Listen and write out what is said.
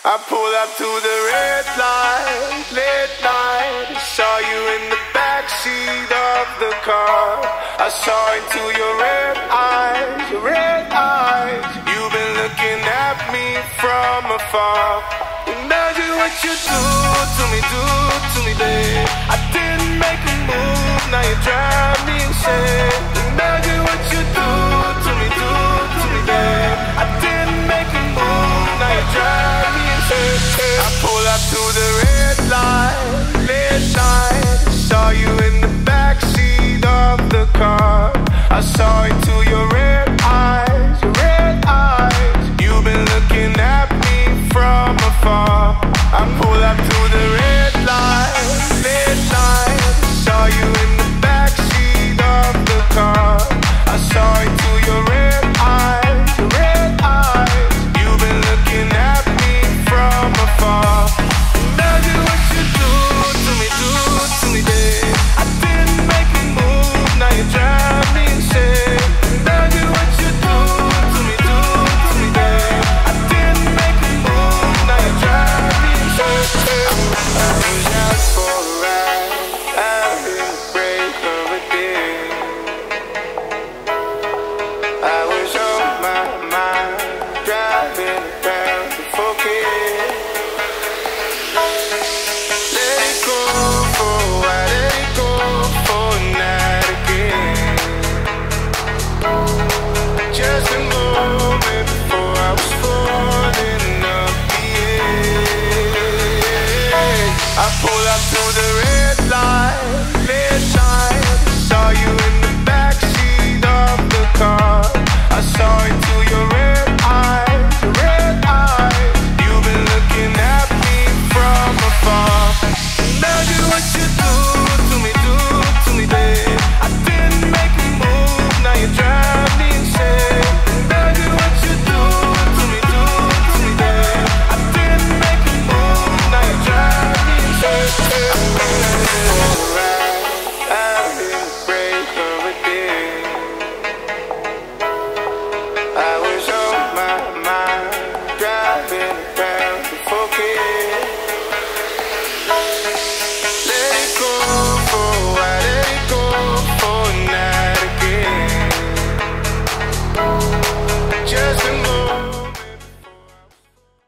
I pulled up to the red light, late night. Saw you in the backseat of the car. I saw into your red eyes, your red eyes. You've been looking at me from afar. Imagine what you do to me, babe. I didn't make a move, now you drive me insane. Imagine what you do to me, babe. I didn't make a move, now you drive me insane. I pull up to the red light, late night. Saw you in the backseat of the car. I saw into your red eyes, your red eyes. You've been looking at me from afar. I pull up to the red light, late night. Saw you in the backseat of the car. I saw into your red eyes, your red eyes. You've been looking at me from afar. Imagine what you do to me, babe. I didn't make a move, now you drive me insane. Imagine what you do to me, babe. I didn't make a move, now you drive me insane. I was out for a ride, out in the break of a day. I was on my mind, driving around to forget. Let it go for a while, let it go for a night again. Just a moment before I was falling up the edge. I pull up to the